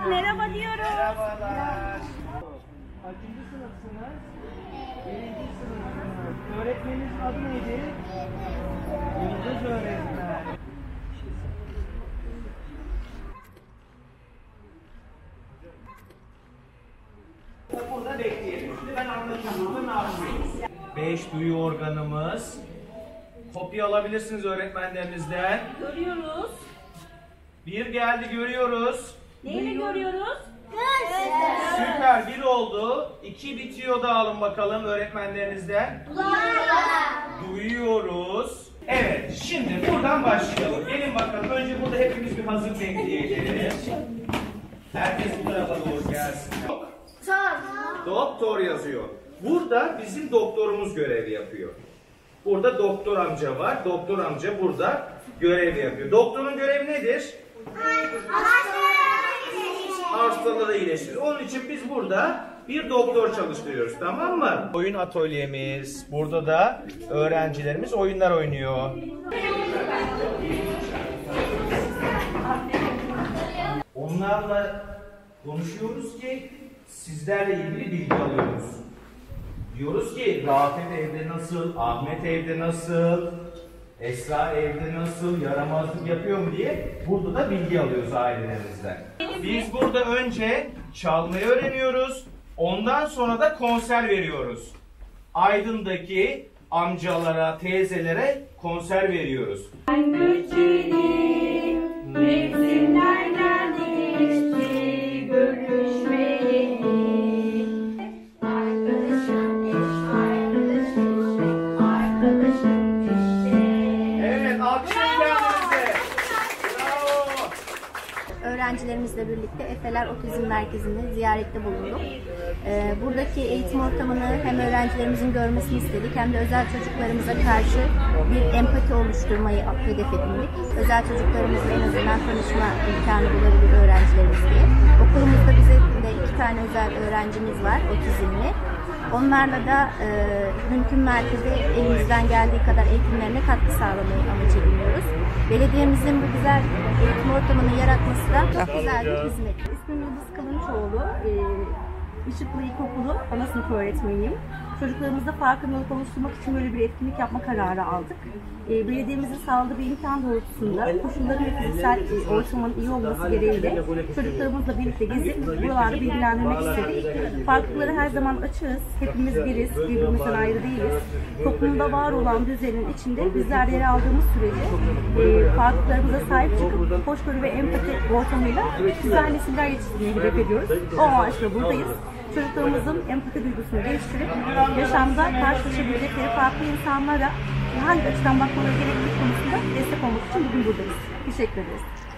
Merhaba diyorum. Merhabalar. Kaçıncı sınıfsınız? 1. sınıfsınız. Öğretmeninizin adı neydi? Yıldız öğretmen. Burada bekleyelim. Şimdi ben anlatacağım. Ne yapıyoruz? 5 duyu organımız. Kopya alabilirsiniz öğretmenlerinizden. Görüyoruz. 1 geldi, görüyoruz. Neyle görüyoruz? Süper, 1 oldu. 2 bitiyor, da alın bakalım öğretmenlerinizden. Duyuyoruz. Evet, şimdi buradan başlayalım. Gelin bakalım. Önce burada hepimiz bir hazır bekleyelim. Herkes bu tarafa doğru gelsin. Doktor yazıyor. Burada bizim doktorumuz görev yapıyor. Burada doktor amca var. Doktor amca burada görev yapıyor. Doktorun görevi nedir? Hastaları iyileştirir. Onun için biz burada bir doktor çalıştırıyoruz, tamam mı? Oyun atölyemiz. Burada da öğrencilerimiz oyunlar oynuyor. Onlarla konuşuyoruz ki sizlerle ilgili bilgi alıyoruz. Diyoruz ki Rafet evde nasıl, Ahmet evde nasıl, Esra evde nasıl, yaramazlık yapıyor mu diye burada da bilgi alıyoruz ailelerimizden. Biz burada önce çalmayı öğreniyoruz, ondan sonra da konser veriyoruz. Aydın'daki amcalara, teyzelere konser veriyoruz. Mevsimlerden geçti görüşmeyeli. Arkadaşım eş, arkadaşım eş, arkadaşım işte. Evet, alkışlayın kendinize. Bravo. Öğrencilerimizle birlikte Efeler Otizm Merkezi'nde ziyarette bulunduk. Buradaki eğitim ortamını hem öğrencilerimizin görmesini istedik hem de özel çocuklarımıza karşı bir empati oluşturmayı hedef edindik. Özel çocuklarımızla en azından tanışma imkanı bulabilir öğrencilerimiz diye. Okulumuzda bizim de 2 tane özel öğrencimiz var otizmli. Onlarla da mümkün mertebe elimizden geldiği kadar eğitimlerine katkı sağlamayı amaç ediniyoruz. Belediyemizin bu güzel eğitim ortamını yaratması da çok güzel bir hizmet. İsmim Yıldız Kılınçoğlu. Işıklı İlkokulu ana sınıf öğretmeniyim. Çocuklarımızda farkındalık oluşturmak için böyle bir etkinlik yapma kararı aldık. Belediyemizin sağladığı bir imkan doğrultusunda koşulların ve fiziksel ortamın iyi olması gereğiyle çocuklarımızla birlikte gezip buralarda bilgilendirmek istedik. Farklılıklara her zaman açığız. Hepimiz biriz, birbirimizden ayrı değiliz. Toplumda var olan düzenin içinde bizler yer aldığımız sürece farklılıklarımıza sahip çıkıp hoşgörü ve empati ortamıyla güzel nesiller yetiştirmeyi hedef ediyoruz. O amaçla buradayız. Çocuklarımızın empati duygusunu geliştirip yaşamda karşılaşabilecekleri farklı insanlara hangi açıdan bakmaları gerektiği konusunda destek olmak için bugün buradayız. Teşekkür ederiz.